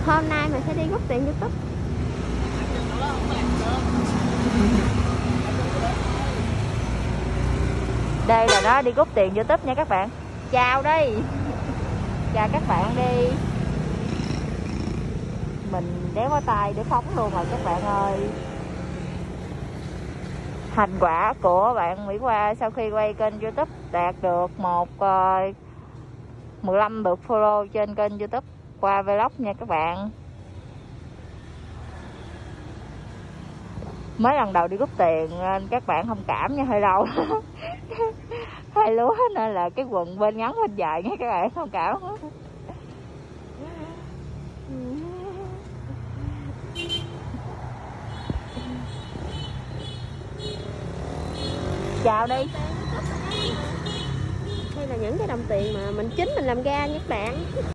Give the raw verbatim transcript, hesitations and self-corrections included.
Hôm nay mình sẽ đi rút tiền YouTube. Đây là nó đi rút tiền YouTube nha các bạn. Chào đi. Chào các bạn đi. Mình đéo có tay để phóng luôn rồi các bạn ơi. Thành quả của bạn Mỹ Hoa sau khi quay kênh YouTube đạt được một uh, mười lăm lượt follow trên kênh YouTube qua vlog nha các bạn. Mới lần đầu đi rút tiền nên các bạn thông cảm nha, hơi lâu. Hơi lúa nên là cái quần bên ngắn bên dài nha các bạn, thông cảm. Chào đi. Đây là những cái đồng tiền mà mình chính mình làm ra nha các bạn.